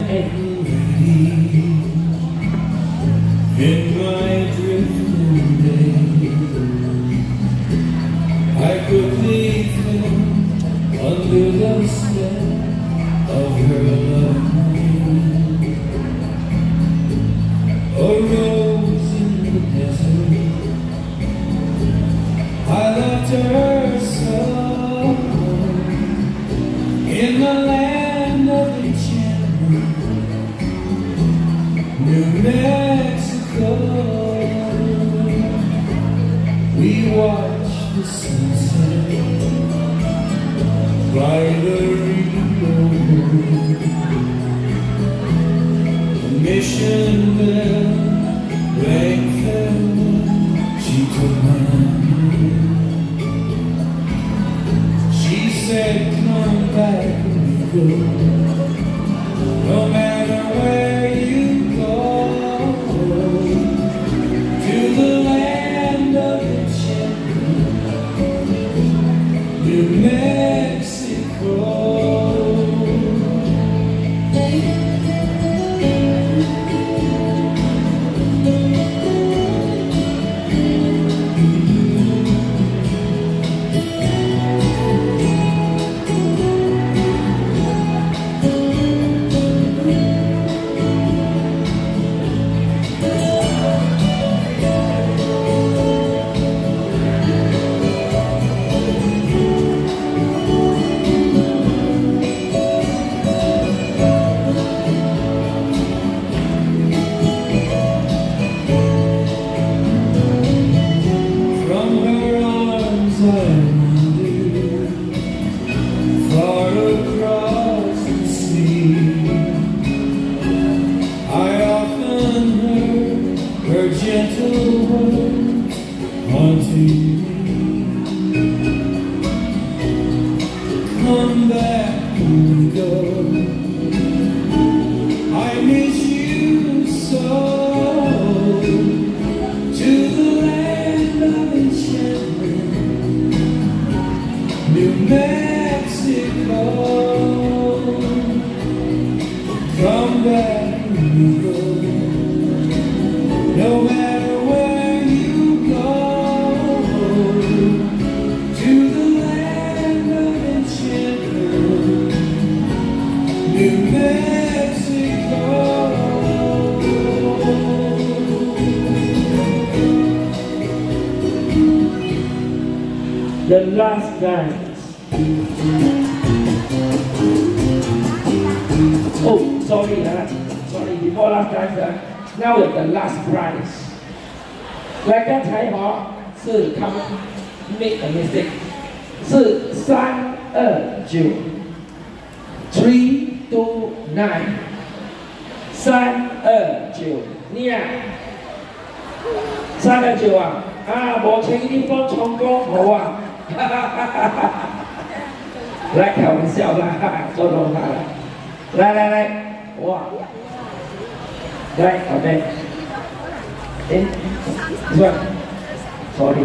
In my drifting day, I could leave him under the spell of her love. A rose in the desert, I loved her so. In the land of enchantment, New Mexico, we watched the sunset by the Rio. The mission bell rang farewell, she took my hand. She said, come back when you go, no matter where you go, to the land of enchantment, New Mexico. Far across the sea, I often heard her gentle words haunting me. Come back and go, I miss you so, to the land of enchantment, New Mexico. Come back when you go, no matter where you go, to the land of enchantment, New Mexico. The last dance. Oh, sorry, before last dance, now the last prize. 来，刚才是他们 make a mistake， 是329 329 329， 你啊329啊，无请你帮充公好啊，来开玩笑啦，捉弄他了，来，哇，来，好的，算 ，sorry。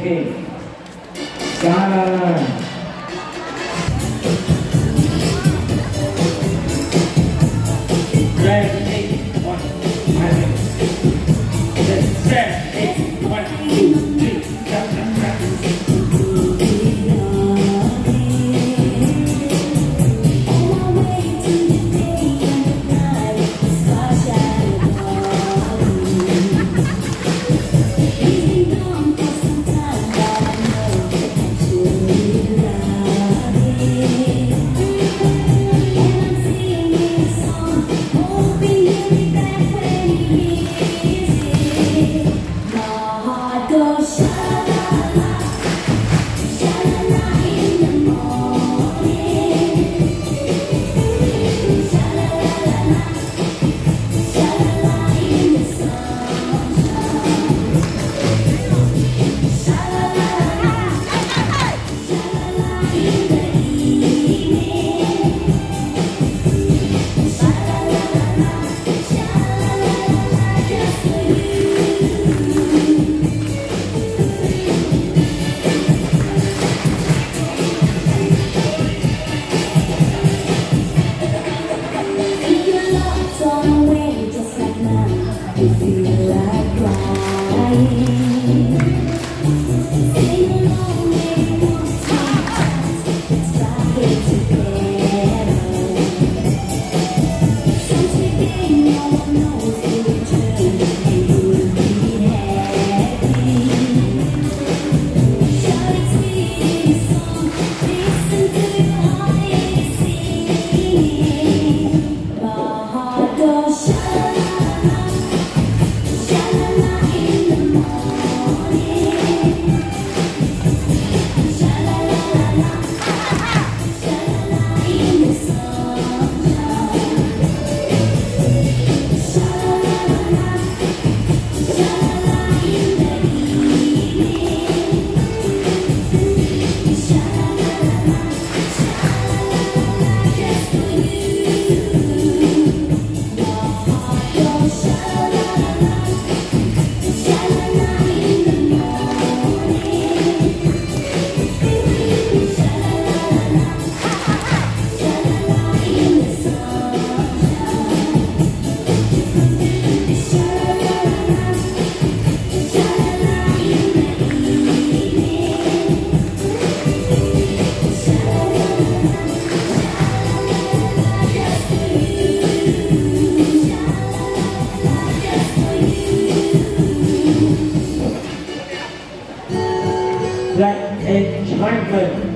Okay. La la la. Seven, eight, one, five, six, seven, eight, one, two, three, Like enchantment.